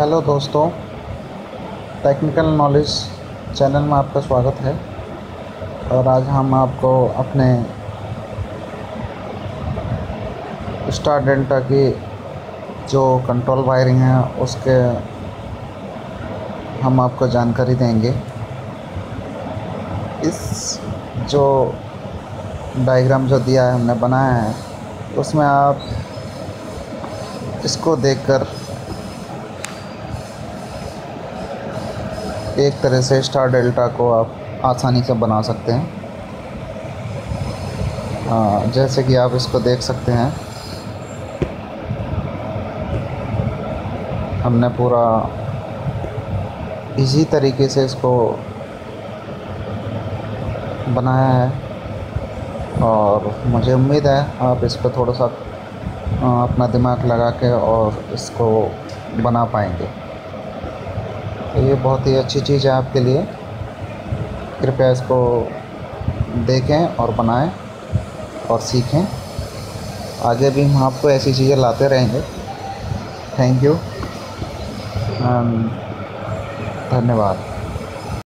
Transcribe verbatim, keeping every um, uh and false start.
Hello दोस्तों, technical knowledge channel में आपका स्वागत है। और आज हम आपको अपने स्टार डेल्टा की जो कंट्रोल वायरिंग है उसके हम आपको जानकारी देंगे। इस जो डायग्राम जो दिया है हमने बनाया है, उसमें आप इसको देखकर एक तरह से स्टार डेल्टा को आप आसानी से बना सकते हैं। हाँ, जैसे कि आप इसको देख सकते हैं, हमने पूरा इजी तरीके से इसको बनाया है और मुझे उम्मीद है आप इस पर थोड़ा सा अपना दिमाग लगा के और इसको बना पाएंगे। तो ये बहुत ही अच्छी चीज़ है आपके लिए। कृपया इसको देखें और बनाएं और सीखें। आगे भी हम आपको ऐसी चीज़ें लाते रहेंगे। थैंक यू, धन्यवाद।